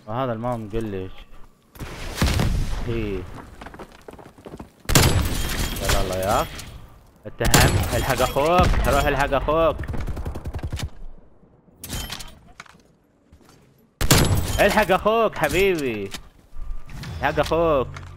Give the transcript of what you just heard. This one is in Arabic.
وهذا الماء مقلش. ايه يلا الله ياك. اتهم. الحق اخوك، روح الحق اخوك. الحق اخوك حبيبي، الحق اخوك.